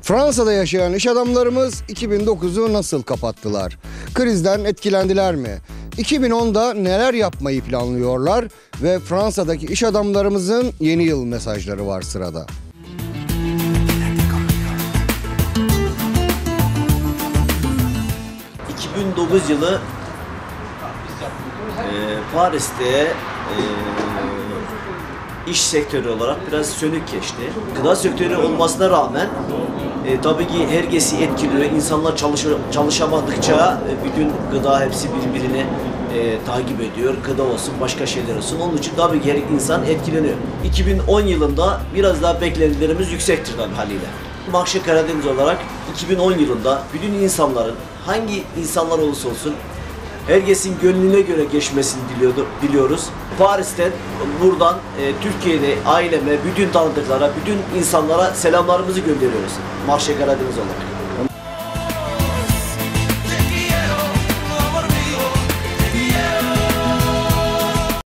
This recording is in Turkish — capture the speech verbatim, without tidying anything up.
Fransa'da yaşayan iş adamlarımız iki bin dokuzu nasıl kapattılar? Krizden etkilendiler mi? iki bin onda neler yapmayı planlıyorlar ve Fransa'daki iş adamlarımızın yeni yıl mesajları var sırada. iki bin dokuz yılı e, Paris'te e, iş sektörü olarak biraz sönük geçti. Gıda sektörü olmasına rağmen e, tabii ki herkesi etkiliyor. İnsanlar çalış çalışamadıkça e, bütün gıda hepsi birbirini e, takip ediyor. Gıda olsun, başka şeyler olsun. Onun için tabii ki her insan etkileniyor. iki bin on yılında biraz daha beklentilerimiz yüksektir tabii haliyle. Mahşer Karadeniz olarak iki bin on yılında bütün insanların, hangi insanlar olursa olsun, herkesin gönlüne göre geçmesini diliyordu, diliyoruz. Paris'ten, buradan e, Türkiye'de aileme, bütün tanıdıklara, bütün insanlara selamlarımızı gönderiyoruz. Mahşer Karadeniz olarak.